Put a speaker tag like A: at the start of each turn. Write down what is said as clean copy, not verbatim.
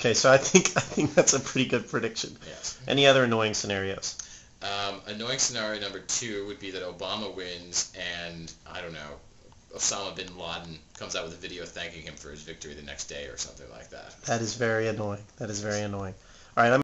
A: Okay, so I think that's a pretty good prediction.
B: Yes.
A: Any other annoying scenarios?
B: Annoying scenario number 2 would be that Obama wins and, I don't know, Osama bin Laden comes out with a video thanking him for his victory the next day or something like that.
A: That is very annoying. That is very annoying. All right,